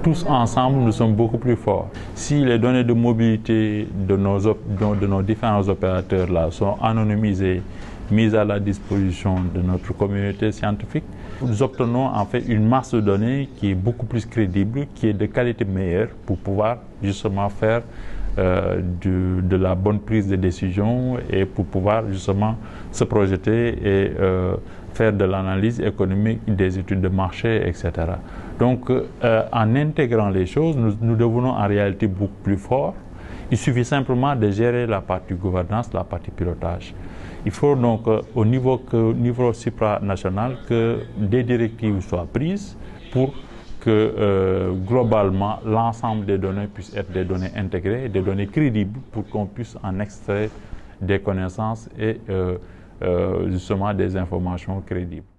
tous ensemble, nous sommes beaucoup plus forts. Si les données de mobilité de nos différents opérateurs là sont anonymisées, mises à la disposition de notre communauté scientifique, nous obtenons en fait une masse de données qui est beaucoup plus crédible, qui est de qualité meilleure pour pouvoir justement faire de la bonne prise de décision et pour pouvoir justement se projeter et faire de l'analyse économique, des études de marché, etc. Donc, en intégrant les choses, nous devenons en réalité beaucoup plus forts. Il suffit simplement de gérer la partie gouvernance, la partie pilotage. Il faut donc, au niveau supranational, que des directives soient prises pour que globalement, l'ensemble des données puissent être des données intégrées, des données crédibles pour qu'on puisse en extraire des connaissances et justement des informations crédibles.